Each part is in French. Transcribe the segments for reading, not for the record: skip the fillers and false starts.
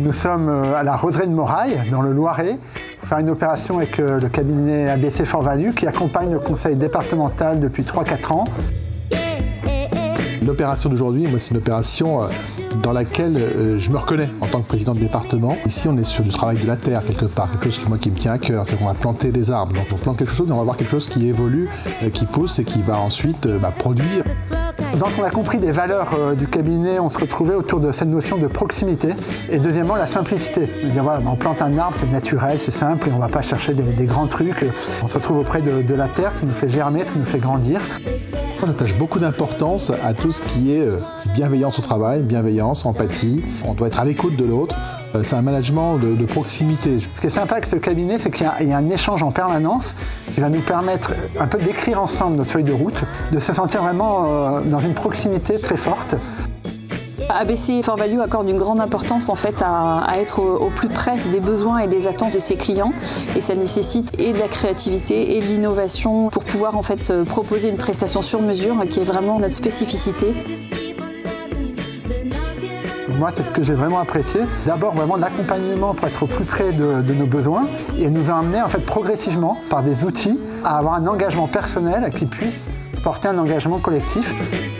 Nous sommes à la Roseraie de Moraille, dans le Loiret, pour faire une opération avec le cabinet ABC For Value qui accompagne le conseil départemental depuis 3-4 ans. L'opération d'aujourd'hui, moi, c'est une opération dans laquelle je me reconnais en tant que président de département. Ici, on est sur du travail de la terre, quelque part, quelque chose qui me tient à cœur. C'est qu'on va planter des arbres. Donc, on plante quelque chose et on va voir quelque chose qui évolue, qui pousse et qui va ensuite produire. Donc on a compris des valeurs du cabinet, on se retrouvait autour de cette notion de proximité. Et deuxièmement, la simplicité. Dire, voilà, on plante un arbre, c'est naturel, c'est simple, et on ne va pas chercher des grands trucs. On se retrouve auprès de la terre, ce qui nous fait germer, ce qui nous fait grandir. On attache beaucoup d'importance à tout ce qui est bienveillance au travail, bienveillance, empathie. On doit être à l'écoute de l'autre. C'est un management de proximité. Ce qui est sympa avec ce cabinet, c'est qu'il y a un échange en permanence qui va nous permettre un peu d'écrire ensemble notre feuille de route, de se sentir vraiment dans une proximité très forte. ABC For Value accorde une grande importance en fait à être au plus près des besoins et des attentes de ses clients, et ça nécessite et de la créativité et de l'innovation pour pouvoir en fait proposer une prestation sur mesure qui est vraiment notre spécificité. Moi, c'est ce que j'ai vraiment apprécié. D'abord, vraiment l'accompagnement pour être au plus près de nos besoins, et elle nous a amené en fait progressivement par des outils à avoir un engagement personnel qui puisse porter un engagement collectif.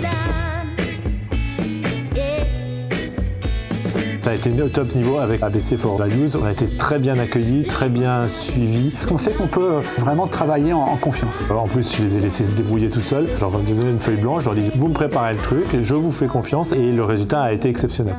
Ça a été au top niveau avec ABC For Values. On a été très bien accueillis, très bien suivis. Parce qu'on sait qu'on peut vraiment travailler en confiance. En plus, je les ai laissés se débrouiller tout seuls. Je leur ai donné une feuille blanche, je leur ai dit « Vous me préparez le truc, je vous fais confiance » et le résultat a été exceptionnel.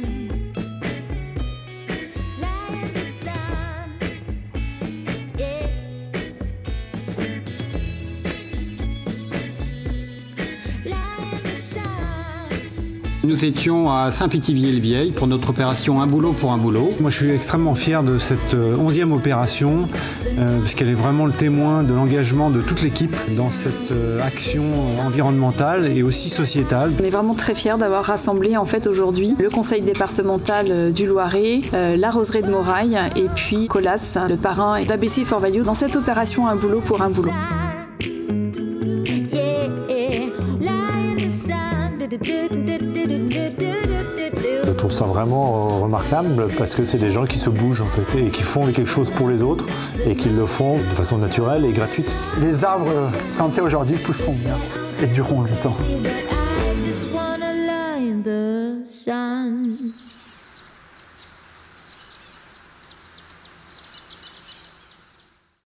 Nous étions à Saint-Pithiviers-le-Vieil pour notre opération Un boulot pour un boulot. Moi je suis extrêmement fier de cette 11e opération parce qu'elle est vraiment le témoin de l'engagement de toute l'équipe dans cette action environnementale et aussi sociétale. On est vraiment très fiers d'avoir rassemblé en fait aujourd'hui le conseil départemental du Loiret, la Roseraie de Moraille et puis Colas, le parrain d'ABC For Value dans cette opération Un boulot pour un boulot. Je trouve ça vraiment remarquable parce que c'est des gens qui se bougent en fait et qui font quelque chose pour les autres et qui le font de façon naturelle et gratuite. Les arbres plantés aujourd'hui pousseront bien et dureront longtemps.